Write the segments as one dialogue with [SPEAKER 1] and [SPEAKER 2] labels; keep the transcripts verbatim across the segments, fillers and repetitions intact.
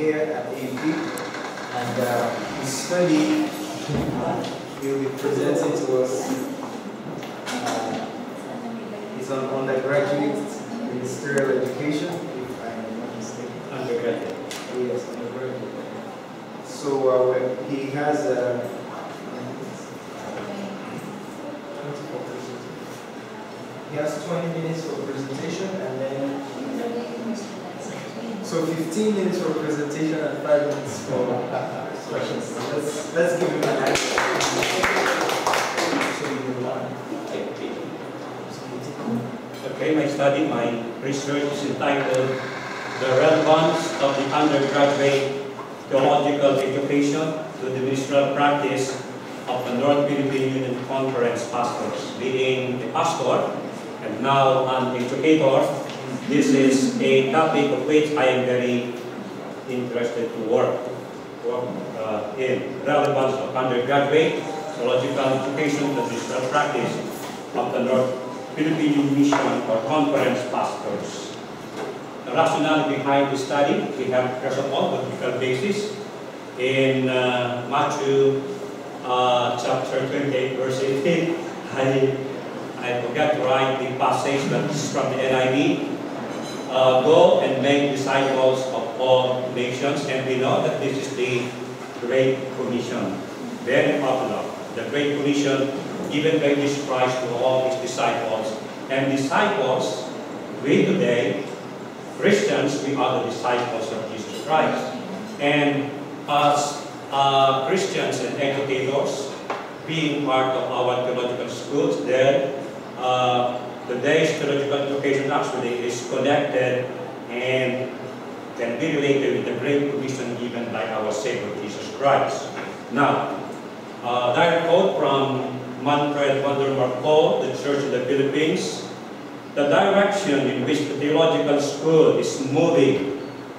[SPEAKER 1] here at A P, and uh, his study he'll be presenting to us. Uh, it's on undergraduate ministerial education, if I'm not mistaken.
[SPEAKER 2] Undergraduate.
[SPEAKER 1] Yes, undergraduate. So uh, he has a he has twenty minutes for presentation, and then so fifteen minutes for presentation and five minutes for questions. So let's let's give him a hand.
[SPEAKER 2] Okay, my study, my research is entitled "The Relevance of the Undergraduate Theological Education to the Ministerial Practice of the North Philippine Union Conference Pastors." Being a pastor and now an educator, this is a topic of which I am very interested to work, work uh, in. Relevance of undergraduate theological education to the ministerial practice of the North Philippine Mission or Conference Pastors. The rationale behind the study, we have first of all biblical basis in uh, Matthew uh, chapter twenty-eight, verse eighteen. I, I forgot to write the passage, but this is from the N I V. Uh, go and make disciples of all nations, and we know that this is the Great Commission, very popular. The Great Commission given by Jesus Christ to all his disciples. And disciples, we today, Christians, we are the disciples of Jesus Christ. And as uh, Christians and educators, being part of our theological schools, then uh, today's theological education actually is connected and can be related with the Great Commission given by our Savior Jesus Christ. Now, uh, direct quote from Manfred Vandermark Paul, the Church in the Philippines: "The direction in which the theological school is moving,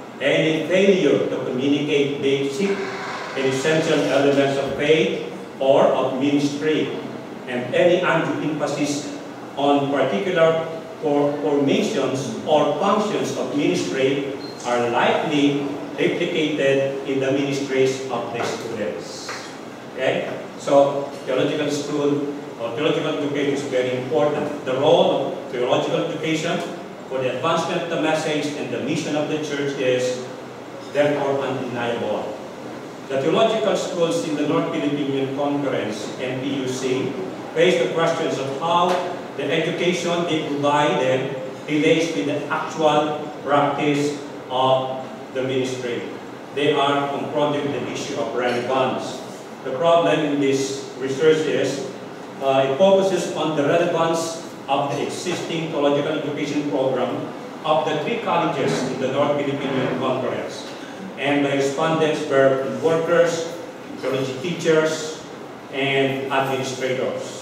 [SPEAKER 2] any failure to communicate basic and essential elements of faith or of ministry, and any undue emphasis on particular for formations or functions of ministry are likely replicated in the ministries of the students." Okay? So, theological school or theological education is very important. The role of theological education for the advancement of the message and the mission of the church is therefore undeniable. The theological schools in the North Philippine Union Conference, N P U C, face the questions of how the education they provided relates with the actual practice of the ministry. They are confronted with the issue of relevance. The problem in this research is uh, it focuses on the relevance of the existing theological education program of the three colleges in the North Philippine Union Conference. And the respondents were workers, theology teachers, and administrators.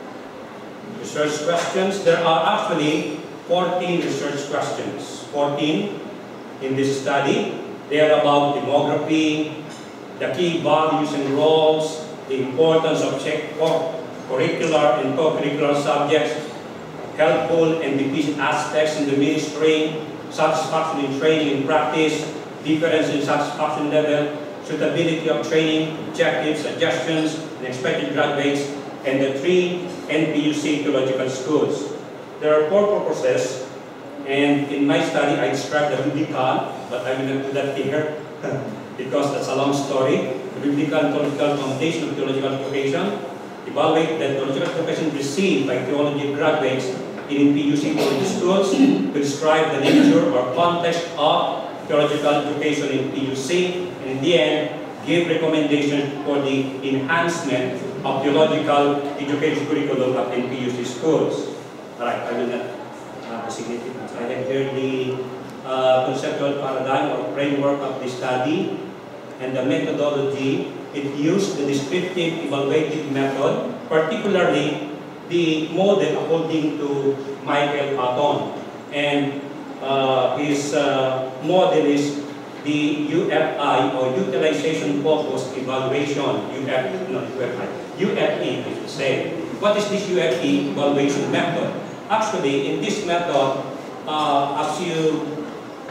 [SPEAKER 2] Research questions. There are actually fourteen research questions. fourteen in this study. They are about demography, the key values and roles, the importance of check curricular and co-curricular subjects, helpful and deficient aspects in the ministry, satisfaction in training and practice, difference in satisfaction level, suitability of training, objectives, suggestions, and expected graduates, and the three N P U C theological schools. There are four purposes, and in my study I described the biblical, but I will not do that here because that's a long story. The biblical and theological foundation of theological education, evaluate the theological education received by theology graduates in N P U C theology schools, to describe the nature or context of theological education in P U C, and in the end, give recommendations for the enhancement of theological education curriculum at N P U C schools. Alright, I will not have the significance. I have here the uh, conceptual paradigm or framework of the study and the methodology. It used the descriptive evaluative method, particularly the model according to Michael Patton. And uh, his uh, model is the U F I, or Utilization Focused Evaluation, U F, not U F I, U F E, I should say. What is this U F E evaluation method? Actually, in this method, uh, as you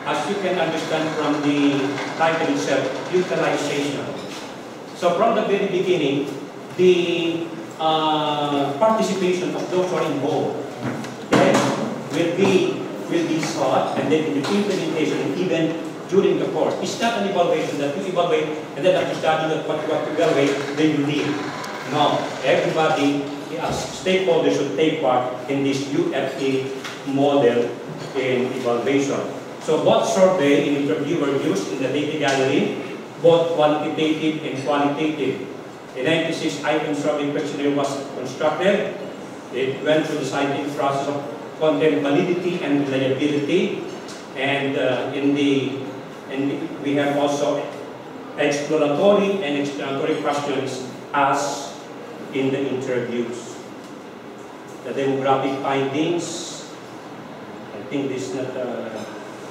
[SPEAKER 2] as you can understand from the title itself, utilization. So from the very beginning, the uh, participation of those who are involved then will be will be sought, and then in the implementation, even during the course. It's not an evaluation that you evaluate, and then after studying what you have to evaluate, then you leave. No, everybody, as stakeholders, should take part in this U F A model in evaluation. So both survey and interview were used in the data gathering, both quantitative and qualitative. A ninety-six item survey questionnaire was constructed. It went through the scientific process of content validity and reliability, and uh, in the and we have also exploratory and explanatory questions as in the interviews. The demographic findings, I think this is not uh,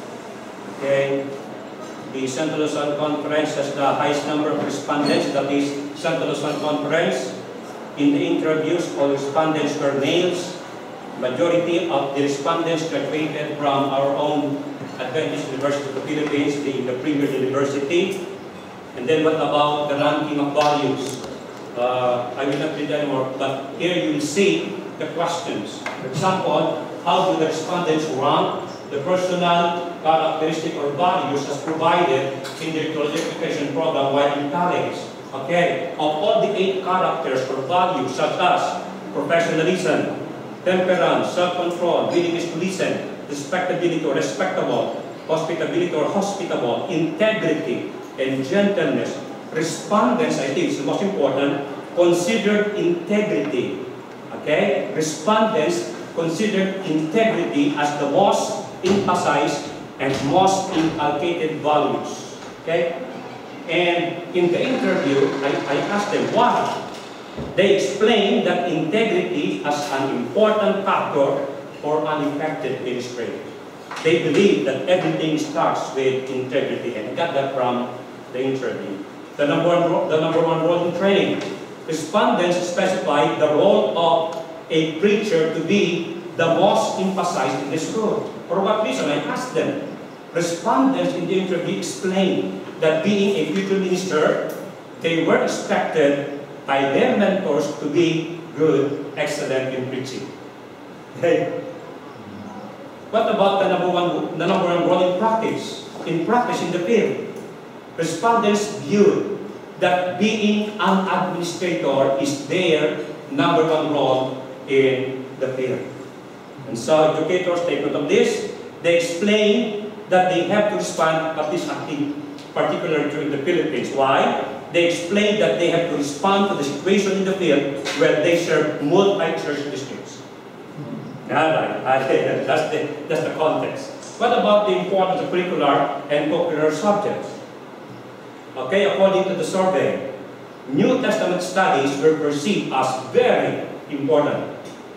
[SPEAKER 2] okay. The Central Luzon Conference has the highest number of respondents, that is Central Luzon Conference. In the interviews, all respondents were males. Majority of the respondents graduated from our own Adventist University of the Philippines, the, the premier university. And then what about the ranking of values? Uh, I will not read anymore, but here you will see the questions. For example, how do the respondents rank the personal characteristic or values as provided in the theological education program while in college? Okay, of all the eight characters or values such as professionalism, temperance, self-control, willingness to listen, respectability or respectable, hospitability or hospitable, integrity, and gentleness. Respondents, I think is the most important, considered integrity. Okay? Respondents considered integrity as the most emphasized and most inculcated values. Okay? And in the interview, I, I asked them why. They explained that integrity as an important factor for an effective ministry. They believe that everything starts with integrity, and I got that from the interview. The number one, the number one role in training. Respondents specified the role of a preacher to be the most emphasized in the school. For what reason? I asked them. Respondents in the interview explained that being a future minister, they were expected by their mentors to be good, excellent in preaching. Okay. What about the number one, the number one role in practice? In practice in the field, respondents viewed that being an administrator is their number one role in the field. And so educators take note of this. They explain that they have to respond at this active, particularly during the Philippines. Why? They explain that they have to respond to the situation in the field where they serve multi-church districts. Alright, that's the, that's the context. What about the importance of curricular and co-curricular subjects? Okay, according to the survey, New Testament studies were perceived as very important.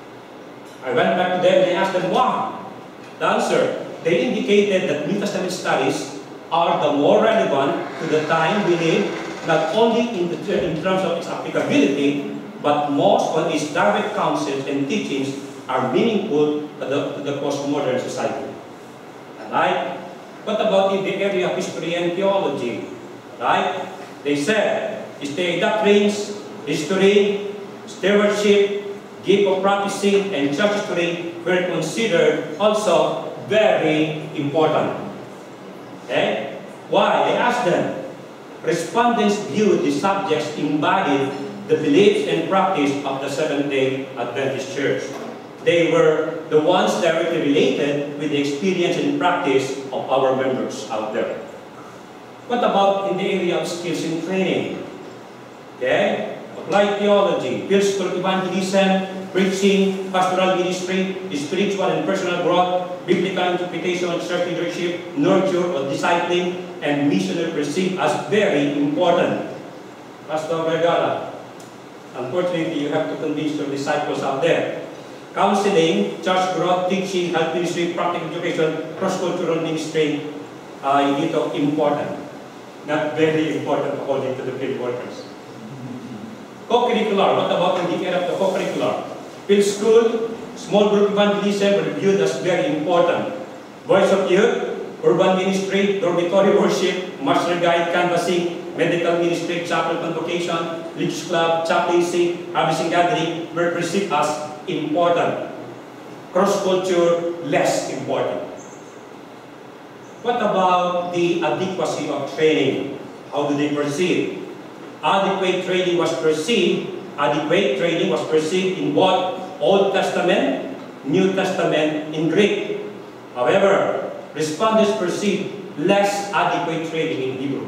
[SPEAKER 2] I went back to them and I asked them why. The answer, they indicated that New Testament studies are the more relevant to the time we live, not only in, the, in terms of its applicability, but most of its direct counsels and teachings are meaningful to the, to the postmodern society. Right? What about in the area of history and theology? Right? They said, stay doctrines, history, stewardship, gift of prophecy, and church history were considered also very important. Okay? Why? I asked them. Respondents viewed the subjects embodied the beliefs and practice of the Seventh-day Adventist Church. They were the ones directly related with the experience and practice of our members out there. What about in the area of skills and training? Okay? Applied theology, physical evangelism, preaching, pastoral ministry, spiritual and personal growth, biblical interpretation, church leadership, nurture or discipling, and missionary perceived as very important. Pastor Vergara, unfortunately, you have to convince your disciples out there. Counseling, church growth, teaching, health ministry, practical education, cross-cultural ministry, uh, dito important. Not very important according to the field workers. Co-curricular, what about in the area of the co-curricular? Field school, small group evangelism were viewed as very important. Voice of youth, urban ministry, dormitory worship, master guide, canvassing, medical ministry, chapel convocation, Leagues Club, chaplaincy, harvesting gathering were perceived as important. Cross-culture, less important. What about the adequacy of training? How do they perceive? Adequate training was perceived, adequate training was perceived in both Old Testament, New Testament, in Greek. However, respondents perceived less adequate training in Hebrew.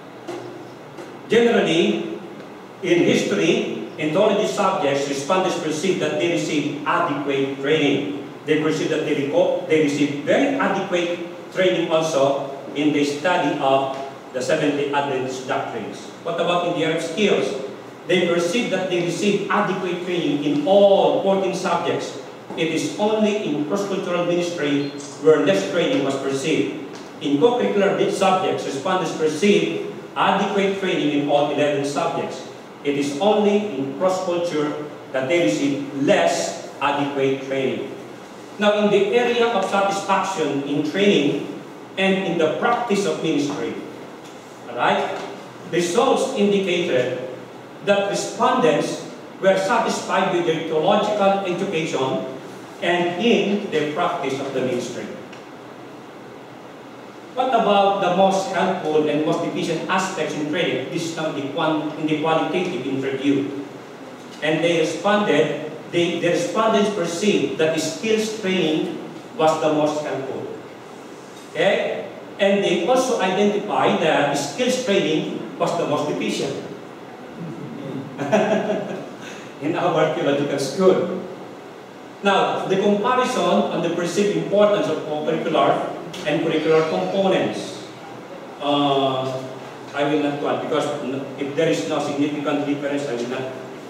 [SPEAKER 2] Generally, in history, in theology subjects, respondents perceive that they receive adequate training. They perceive that they, they receive very adequate training also in the study of the Seventh-day Adventist doctrines. What about in the area of skills? They perceive that they receive adequate training in all fourteen subjects. It is only in cross-cultural ministry where less training was perceived. In co-curricular subjects, respondents perceive adequate training in all eleven subjects. It is only in cross-culture that they receive less adequate training. Now, in the area of satisfaction in training and in the practice of ministry, right, results indicated that respondents were satisfied with their theological education and in the practice of the ministry. What about the most helpful and most efficient aspects in training? This is now the in the qualitative interview. And they responded, they, the respondents perceived that the skills training was the most helpful. Okay? And they also identified that the skills training was the most efficient. In our theological school. Now, the comparison on the perceived importance of co-curricular and curricular components. Uh, I will not want, because if there is no significant difference, I will not.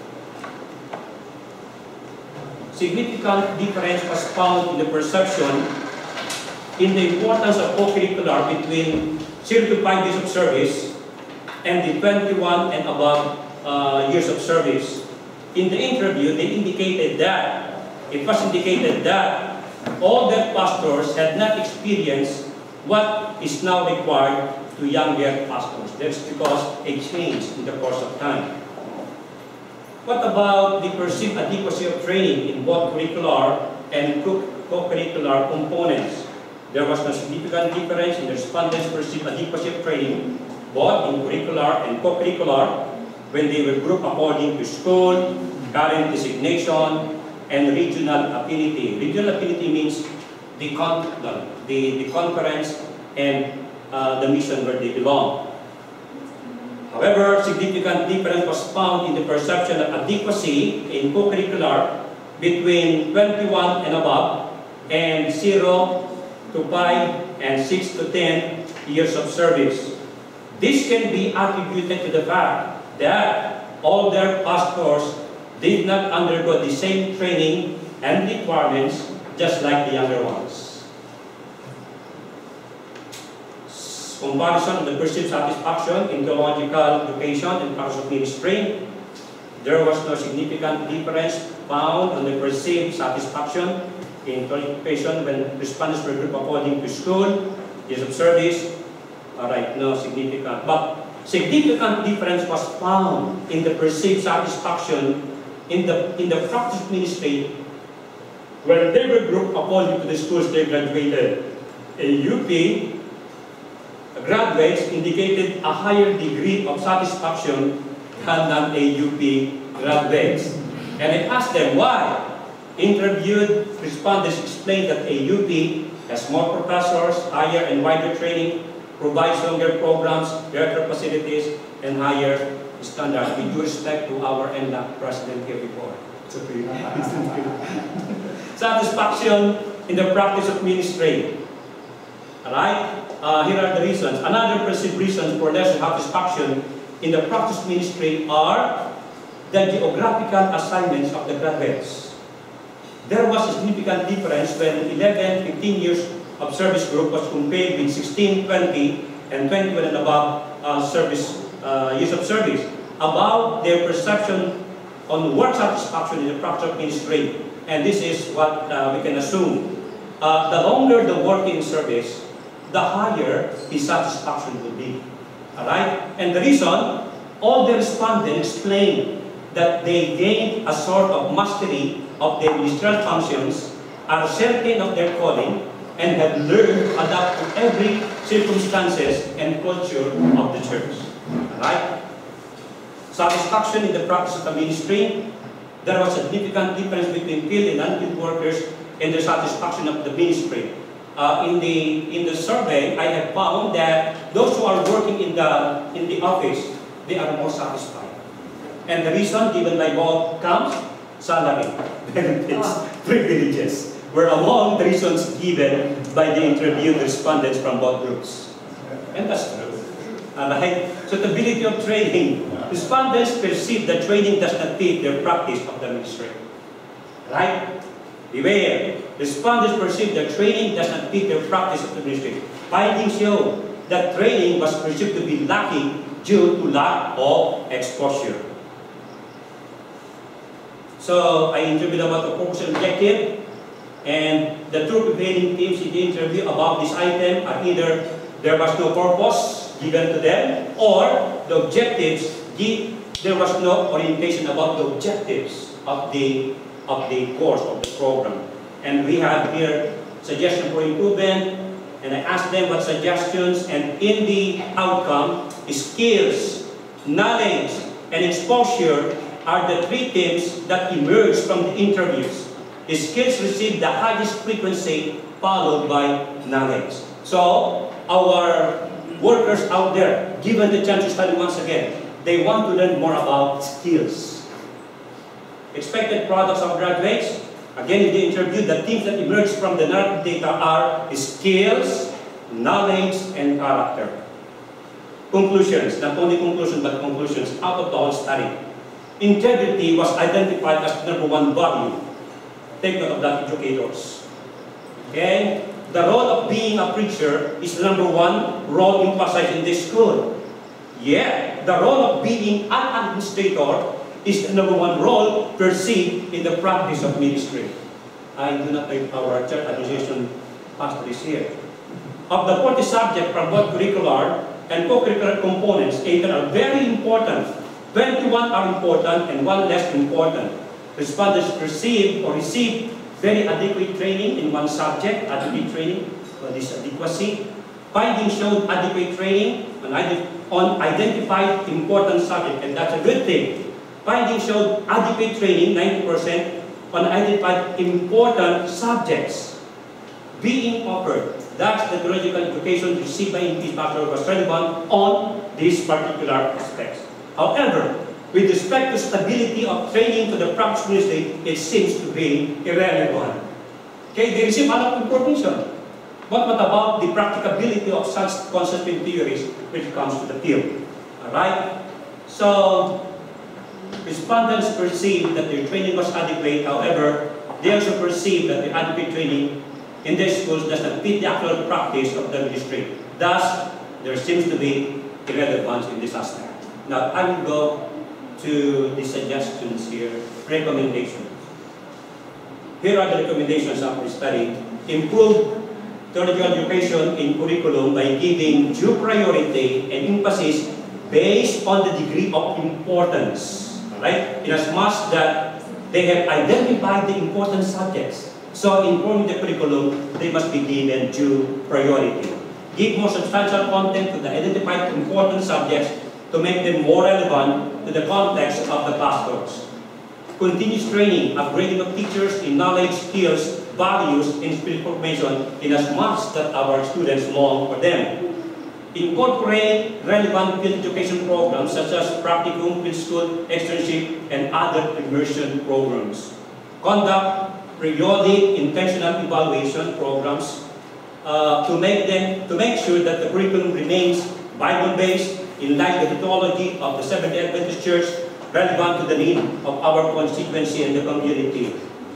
[SPEAKER 2] Significant difference was found in the perception in the importance of co-curricular between zero to five years of service and the twenty-one and above uh, years of service. In the interview, they indicated that it was indicated that older pastors had not experienced what is now required to younger pastors. That's because a change in the course of time. What about the perceived adequacy of training in both curricular and co-curricular components? There was no significant difference in the respondents' perceived adequacy of training, both in curricular and co-curricular, when they were grouped according to school, current designation, and regional affinity. Regional affinity means the, con the, the conference and uh, the mission where they belong. However, significant difference was found in the perception of adequacy in co-curricular between twenty-one and above and zero to five and six to ten years of service. This can be attributed to the fact that older pastors did not undergo the same training and requirements just like the younger ones. Comparison of the perceived satisfaction in theological education and practice of ministry. There was no significant difference found on the perceived satisfaction in education when respondents were grouped according to school, years of service. Alright, no significant. But significant difference was found in the perceived satisfaction in the in the practice ministry when they were grouped according to the schools they graduated. A U P graduates indicated a higher degree of satisfaction than non-A U P graduates. And I asked them why. Interviewed respondents explained that A U P has more professors, higher and wider training, provides longer programs, better facilities, and higher standards. With due respect to our N L A C president here before. Satisfaction in the practice of ministry. Alright? Uh, here are the reasons. Another perceived reason for less satisfaction in the practice ministry are the geographical assignments of the graduates. There was a significant difference when eleven, fifteen years of service group was compared with sixteen, twenty, and twenty-one and above uh, service uh, years of service about their perception on work satisfaction in the practice of ministry. And this is what uh, we can assume. Uh, the longer the working service, the higher his satisfaction will be. Alright? And the reason, all the respondents explained that they gained a sort of mastery of their ministerial functions, are certain of their calling, and have learned to adapt to every circumstances and culture of the church. Alright? Satisfaction in the practice of the ministry. There was a significant difference between field and non-field workers in the satisfaction of the ministry. Uh, in the in the survey, I have found that those who are working in the in the office, they are more satisfied. And the reason given by both comes salary, benefits, privileges were among the reasons given by the interviewed respondents from both groups. And that's true. Alright? Suitability of training. Respondents perceive that training does not fit their practice of the ministry. Right? Beware. Respondents perceive that training does not fit their practice of the ministry. Findings show that training was perceived to be lacking due to lack of exposure. So I interviewed about the purpose and objective, and the two prevailing themes in the interview about this item are either there was no purpose given to them, or the objectives, there was no orientation about the objectives of the, of the course, of the program. And we have here suggestion for improvement, and I asked them what suggestions, and in the outcome, skills, knowledge, and exposure are the three themes that emerge from the interviews. The skills receive the highest frequency, followed by knowledge. So, our workers out there, given the chance to study once again, they want to learn more about skills. Expected products of graduates, again in the interview, the themes that emerge from the narrative data are skills, knowledge, and character. Conclusions, not only conclusions, but conclusions out of the whole study. Integrity was identified as the number one value. Take note of that, educators. Okay? The role of being a preacher is the number one role emphasized in this school. Yet, the role of being an administrator is the number one role perceived in the practice of ministry. I do not think our church administration pastor is here. Of the forty subjects from both curricular and co-curricular components, eighteen are very important. twenty-one are important and one less important. Respondents perceive or receive very adequate training in one subject, adequate training, for this adequacy. Findings showed adequate training on, on identified important subject, and that's a good thing. Findings showed adequate training, ninety percent, on identified important subjects being offered. That's the theological education received by English Bachelor was relevant on these particular aspects. However, with respect to stability of training to the practice ministry, it seems to be irrelevant. Okay, they receive a lot of information. But what about the practicability of such concepts and theories when it comes to the field? Alright? So, respondents perceive that their training was adequate. However, they also perceive that the adequate training in their schools does not fit the actual practice of the ministry. Thus, there seems to be irrelevance in this aspect. Now, I will go to the suggestions here, recommendations. Here are the recommendations of the study. Improve theological education in curriculum by giving due priority and emphasis based on the degree of importance. Right? In as much that they have identified the important subjects. So in forming the curriculum, they must be given due priority. Give more substantial content to the identified important subjects to make them more relevant to the context of the pastors. Continuous training, upgrading of teachers in knowledge, skills, values, and spiritual formation in as much that our students long for them. Incorporate relevant field education programs such as practicum, field school, externship, and other immersion programs. Conduct periodic intentional evaluation programs uh, to make them to make sure that the curriculum remains Bible-based in line with the theology of the Seventh-day Adventist Church, relevant to the need of our constituency and the community.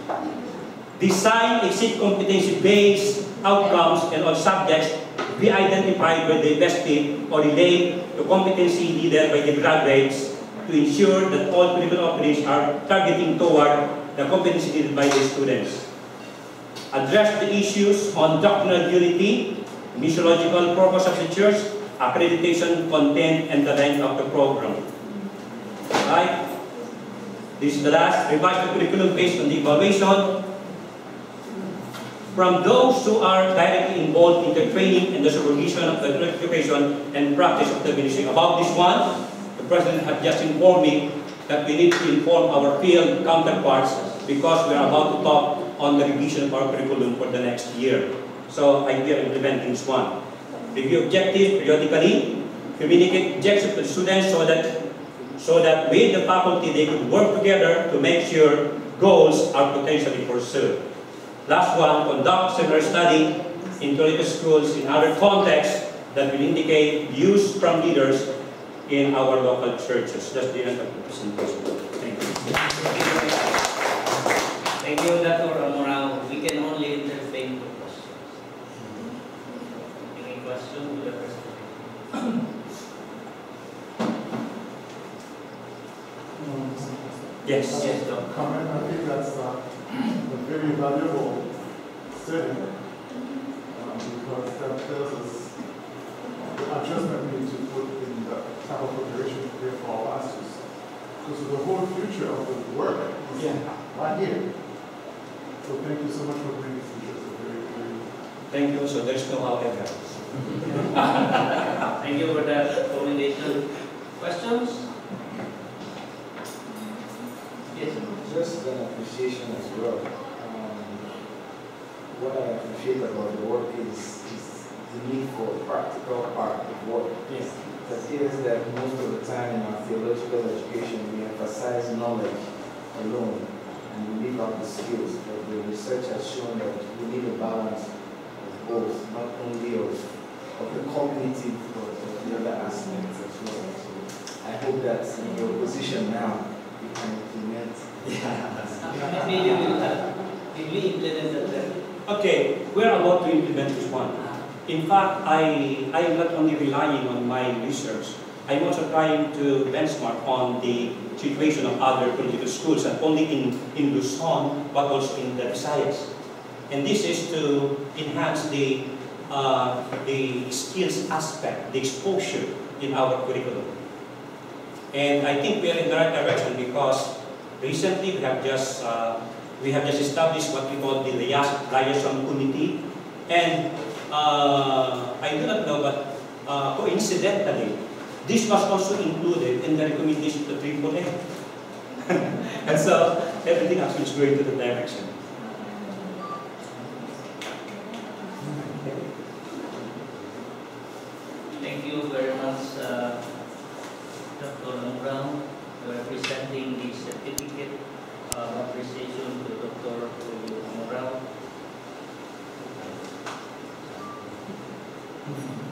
[SPEAKER 2] Design exceed competency-based outcomes and all subjects be identified by the invested or relayed to competency needed by the graduates to ensure that all curriculum offerings are targeting toward the competency needed by the students. Address the issues on doctrinal unity missiological purpose of the church, accreditation, content, and the length of the program. Right? This is the last. Revise the curriculum based on the evaluation from those who are directly involved in the training and the supervision of the education and practice of the ministry. About this one, the President had just informed me that we need to inform our field counterparts because we are about to talk on the revision of our curriculum for the next year. So I will implement this one. Review objectives periodically, communicate objectives to the students so that so that with the faculty they could work together to make sure goals are potentially pursued. Last one, conduct similar study in Catholic schools in other contexts that will indicate views from leaders in our local churches. That's the end of the presentation. Thank you.
[SPEAKER 3] Thank you, Doctor Amorao. We can only entertain the questions. Any question to the presentation?
[SPEAKER 2] Yes.
[SPEAKER 3] Yes, Doctor.
[SPEAKER 4] Comment. I think that's uh, a very valuable study um, because that tells us the adjustment we need to put in the type of preparation to prepare for our pastors. Because the whole future of the work is
[SPEAKER 2] Yeah.
[SPEAKER 4] right here. So thank you so much for bringing this interest. Very, very.
[SPEAKER 2] Thank you. So there's no however.
[SPEAKER 3] Thank you for that commendation. Questions? Yes.
[SPEAKER 1] Just an appreciation as well. Um, what I appreciate about the work is, is the need for a practical part of work.
[SPEAKER 2] Yes.
[SPEAKER 1] It appears that most of the time in our theological education we emphasize knowledge alone and we leave out the skills, but the research has shown that we need a balance of both, not only of, of the cognitive but of the other aspects as well. So I hope that in your position now you can implement.
[SPEAKER 3] Maybe you will have. Did we implement that?
[SPEAKER 2] Okay, we're about to implement this one. In fact, I, I am not only relying on my research, I'm also trying to benchmark on the situation of other political schools, not only in, in Luzon, but also in the Visayas. And this is to enhance the, uh, the skills aspect, the exposure in our curriculum. And I think we are in the right direction because recently we have just, uh, we have just established what we call the liaison committee. And uh, I do not know, but uh, coincidentally, this was also included in the recommendation to triple A. And so everything actually is going to the direction.
[SPEAKER 3] Thank you very much, uh, Doctor Amorao, for presenting the certificate of appreciation to Doctor Amorao.